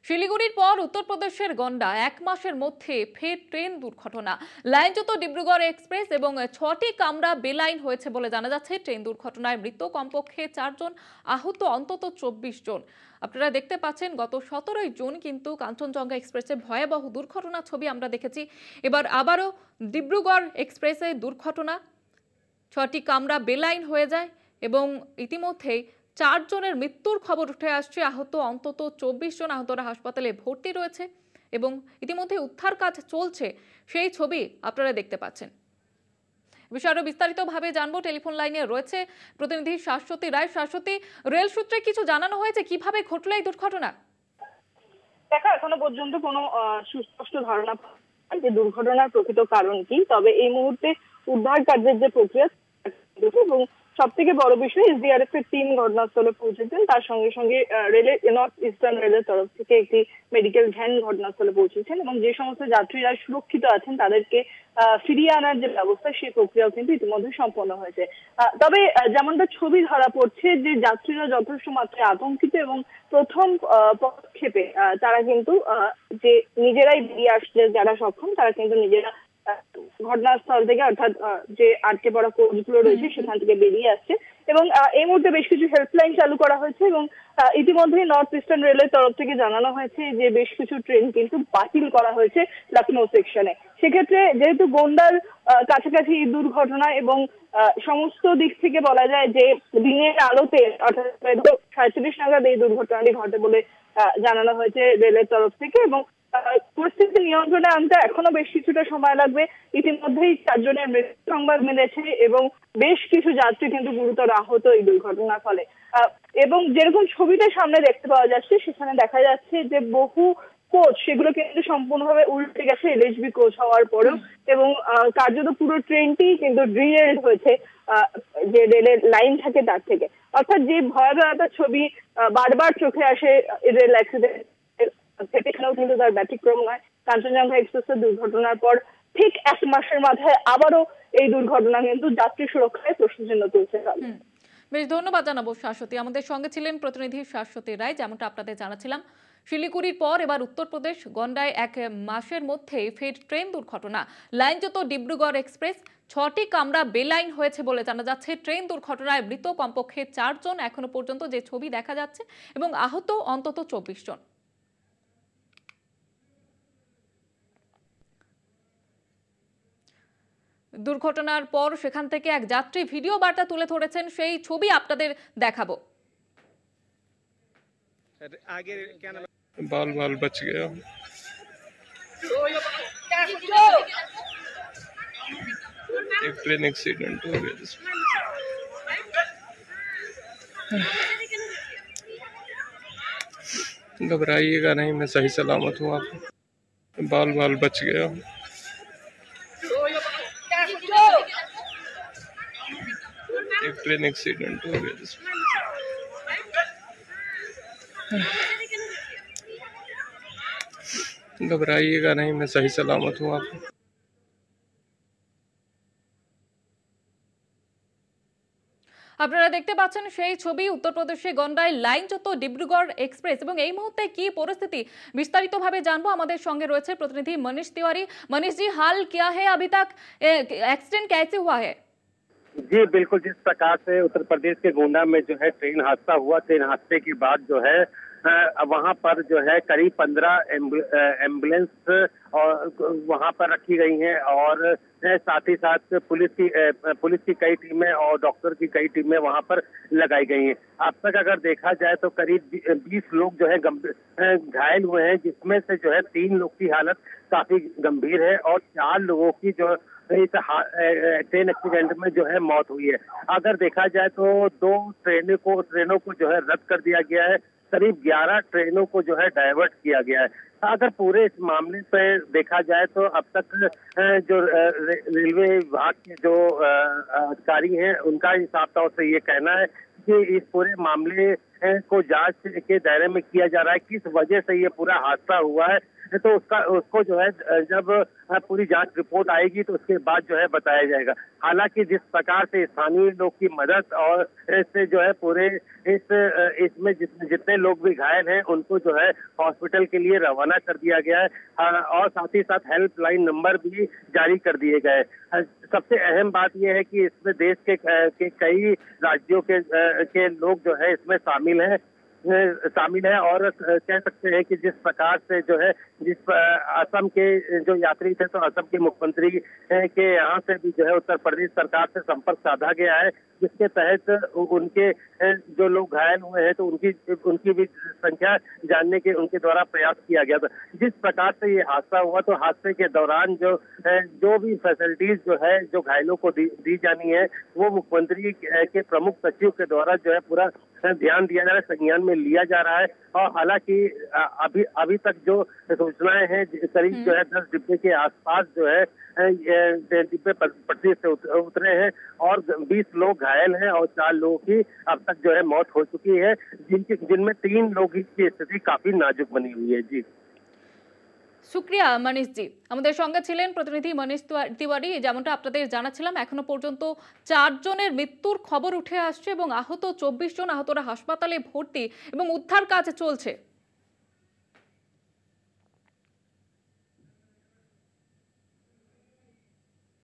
শিলিগুড়ির পর উত্তরপ্রদেশের গন্ডা এক মাসের মধ্যে ফের ট্রেন দুর্ঘটনা। লাইনচ্যুত ডিব্রুগড় এক্সপ্রেস এবং 6টি কামরা বেলাইন হয়েছে বলে জানা যাচ্ছে। ট্রেন দুর্ঘটনায় মৃত কমপক্ষে 4 জন, আহত অন্তত 24 জন। আপনারা দেখতে পাচ্ছেন গত 17 জুন কিন্তু কাঞ্চনজঙ্ঘা এক্সপ্রেসে ভয়াবহ দুর্ঘটনার ছবি আমরা দেখেছি। এবার আবারও ডিব্রুগড় এক্সপ্রেসে দুর্ঘটনা, 6টি কামরা বেলাইন হয়ে যায় এবং ইতিমধ্যেই 4 জনের মৃত্যুর খবর উঠে আসছে। আহত অন্তত 24 জন, আহতরা হাসপাতালে ভর্তি রয়েছে এবং ইতিমধ্যে উদ্ধার কাজ চলছে, সেই ছবি আপনারা দেখতে পাচ্ছেন। বিষয়ে আরো বিস্তারিতভাবে জানবো, টেলিফোন লাইনে রয়েছে প্রতিনিধি শাশ্বতী রায়। শাশ্বতী, রেল সূত্রে কিছু জানানো হয়েছে কিভাবে ঘটলো এই দুর্ঘটনা? দেখা এখনো পর্যন্ত কোনো সুস্পষ্ট ধারণা যে দুর্ঘটনার প্রকৃত কারণ কি, তবে এই মুহূর্তে উদ্ধার কার্যের যে প্রক্রিয়া এবং সব থেকে বড় বিষয় এসডিআরএফ এর টিম ঘটনাস্থলে পৌঁছেছেন। তার সঙ্গে সঙ্গে রেলের নর্থ ইস্টার্ন রেলের তরফ থেকে একটি মেডিকেল ভ্যান ঘটনাস্থলে পৌঁছেছেন এবং যে সমস্ত যাত্রীরা সুরক্ষিত আছেন তাদেরকে ফিরিয়ে আনার যে ব্যবস্থা সেই প্রক্রিয়াও কিন্তু ইতিমধ্যে সম্পন্ন হয়েছে। তবে যেমনটা ছবি ধরা পড়ছে যে যাত্রীরা যথেষ্ট মাত্রায় আতঙ্কিত এবং প্রথম পদক্ষেপে তারা কিন্তু যে নিজেরাই বেরিয়ে আসছে, যারা সক্ষম তারা কিন্তু নিজেরা ঘটনাস্থল থেকে, অর্থাৎ যে আটকে পড়া কোচগুলো রয়েছে সেখান থেকে বেরিয়ে আসছে এবং এই মুহূর্তে বেশ কিছু হেল্পলাইন চালু করা হয়েছে এবং ইতিমধ্যে নর্থ ইস্টার্ন রেলের তরফ থেকে জানানো হয়েছে যে বেশ কিছু ট্রেন কিন্তু বাতিল করা হয়েছে লখনৌ সেকশনে। সেক্ষেত্রে যেহেতু গন্ডার কাছাকাছি দুর্ঘটনা এবং সমস্ত দিক থেকে বলা যায় যে দিনের আলোতে অর্থাৎ 37 নাগাদ এই দুর্ঘটনাটি ঘটে বলে জানানো হয়েছে রেলের তরফ থেকে এবং পরিস্থিতি নিয়ন্ত্রণে আনতে এখনো বেশ কিছুটা সময় লাগবে। ইতিমধ্যেই 4 জনের মৃত্যু সংবাদ মিলেছে এবং বেশ কিছু যাত্রী কিন্তু গুরুতর আহত এই দুর্ঘটনার ফলে। এবং যেরকম ছবিটা সামনে দেখতে পাওয়া যাচ্ছে সেখানে দেখা যাচ্ছে যে বহু কোচ সেগুলো কিন্তু সম্পূর্ণভাবে উল্টে গেছে এলএইচবি কোচ হওয়ার পরেও এবং কার্যত পুরো ট্রেনটি কিন্তু ডিরেলড হয়েছে যে রেলের লাইন থাকে তার থেকে। অর্থাৎ যে ভয়াবহতার ছবি বারবার চোখে আসে রেল অ্যাক্সিডেন্ট, সেটাও কিন্তু তার ব্যতিক্রম নয়। কাঞ্চনজঙ্ঘা এক্সপ্রেসের দুর্ঘটনার পর ঠিক 1 মাসের মাথায় আবারও এই দুর্ঘটনা কিন্তু যাত্রী সুরক্ষায় প্রশ্নচিহ্ন তুলছে। বেশ ধন্যবাদ জানাবো শাশ্বতী। আমাদের সঙ্গে ছিলেন প্রতিনিধি শাশ্বতী রায়। যেমনটা আপনাদের জানাচ্ছিলাম, শিলিগুড়ির পর এবার উত্তরপ্রদেশ গন্ডায় 1 মাসের মধ্যে ফের ট্রেন দুর্ঘটনা। লাইনচ্যুত ডিব্রুগড় এক্সপ্রেস, 6টি কামরা বেলাইন হয়েছে বলে জানা যাচ্ছে। ট্রেন দুর্ঘটনায় মৃত কমপক্ষে 4 জন এখনো পর্যন্ত যে ছবি দেখা যাচ্ছে এবং আহত অন্তত 24 জন। দুর্ঘটনার পর সেখান থেকে এক যাত্রী ভিডিও বার্তা তুলে ধরেছেন, সেই ছবি আপনাদের দেখাবো। बाल बाल बच गया। एक ट्रेन एक्सीडेंट हो गया जिसमें घबराइएगा नहीं, मैं सही सलामत हूँ। आप बाल बाल बच गया। एक ट्रेन एक्सीडेंट हो गया जिसमें घबराइएगा नहीं, मैं सही सलामत हूँ। आप আপনারা দেখতে পাচ্ছেন সেই ছবি উত্তরপ্রদেশে গন্ডায় লাইনচ্যুত ডিব্রুগড় এক্সপ্রেস এবং এই মুহূর্তে কি পরিস্থিতি বিস্তারিতভাবে জানবো। আমাদের সঙ্গে রয়েছে প্রতিনিধি मनीष तिवारी। मनीष जी, हाल क्या है, अभी तक एक्सीडेंट कैसे हुआ है? जी बिल्कुल, जिस प्रकार से उत्तर प्रदेश के गोंडा में जो है ट्रेन हादसा हुआ, ट्रेन हादसे के बाद जो है वहां पर जो है करीब 15 एम्बुलेंस और वहां पर रखी गई हैं और साथ ही साथ पुलिस की कई टीमें और डॉक्टर की कई टीमें वहां पर लगाई गई हैं। अब तक अगर देखा जाए तो करीब 20 लोग जो है घायल हुए हैं, जिसमें से जो है 3 लोग की हालत काफी गंभीर है और 4 लोगों की जो इस ट्रेन एक्सीडेंट में जो है मौत हुई है। अगर देखा जाए तो 2 ट्रेनों को जो है रद्द कर दिया गया है, करीब 11 ट्रेनों को जो है डाइवर्ट किया गया है। अगर पूरे इस मामले पर देखा जाए तो अब तक जो रेलवे विभाग के जो अधिकारी हैं उनका हिसाब से ये कहना है कि इस पूरे मामले को जांच के दायरे में किया जा रहा है, किस वजह से ये पूरा हादसा हुआ है। तो उसको जो है जब पूरी जांच रिपोर्ट आएगी तो उसके बाद जो है बताया जाएगा। हालांकि जिस प्रकार से स्थानीय लोग की मदद और इससे जो है पूरे इसमें जितने लोग भी घायल हैं उनको जो है हॉस्पिटल के लिए रवाना कर दिया गया है और साथ ही साथ हेल्पलाइन नंबर भी जारी कर दिए गए। सबसे अहम बात यह है कि इसमें देश के कई राज्यों के लोग जो है इसमें शामिल है और कह सकते हैं कि जिस प्रकार से जो है असम के जो यात्री थे तो असम के मुख्यमंत्री के यहाँ से भी जो है उत्तर प्रदेश सरकार से संपर्क साधा गया है, जिसके तहत उनके जो लोग घायल हुए हैं तो उनकी भी संख्या जानने के उनके द्वारा प्रयास किया गया था। जिस प्रकार से ये हादसा हुआ तो हादसे के दौरान जो भी फैसिलिटीज जो है जो घायलों को दी जानी है वो मुख्यमंत्री के प्रमुख सचिव के द्वारा जो है पूरा ध्यान दिया जा रहा है, संज्ञान में लिया जा रहा है। और हालांकि अभी तक जो सूचनाएं हैं करीब जो है 10 डिब्बे के आसपास जो है डिब्बे पटरी से उतरे हैं और 20 लोग घायल हैं और 4 लोगों की अब तक जो है मौत हो चुकी है, जिनमें 3 लोगों की स्थिति काफी नाजुक बनी हुई है। जी শুক্রিয়া মনীষ জি, আমাদের সঙ্গে ছিলেন প্রতিনিধি মনীষ তিওয়ারি। যেমনটা আপনাদের জানাচ্ছিলাম এখনো পর্যন্ত 4 জনের মৃত্যুর খবর উঠে আসছে এবং আহত 24 জন, আহতরা হাসপাতালে ভর্তি এবং উদ্ধার কাজ চলছে।